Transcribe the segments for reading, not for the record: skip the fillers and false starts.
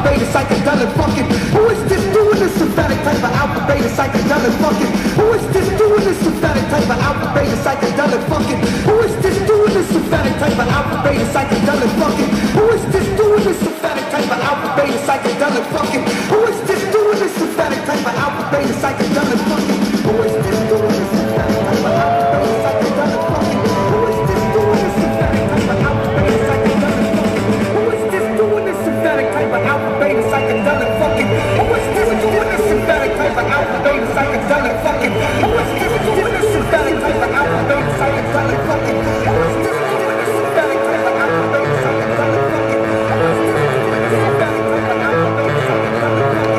beta psychedelic fucking. Who is this doing this synthetic type of alpha beta psychedelic fucking? Who is this doing this synthetic type of alpha beta psychedelic fucking? Who is this doing this synthetic type of alpha beta psychedelic fucking? Who is this doing this synthetic type of alpha beta psychedelic fucking? Who is this doing this synthetic type of alpha beta psychedelic fucking? Who is this doing this synthetic type of alpha beta psychedelic fucking? Who is this doing this synthetic type of alpha beta psychedelic fucking? Who is this doing this synthetic type of alpha beta psychedelic fucking? Who is this doing this synthetic type of alpha beta psychedelic fucking? Who is this doing this synthetic type of alpha beta psychedelic fucking? Who is this doing this synthetic type of alpha beta psychedelic fucking? Who is this doing this synthetic type of alpha beta psychedelic fucking?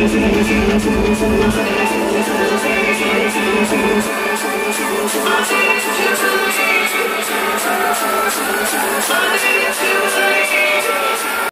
listen, listen, listen, listen, listen.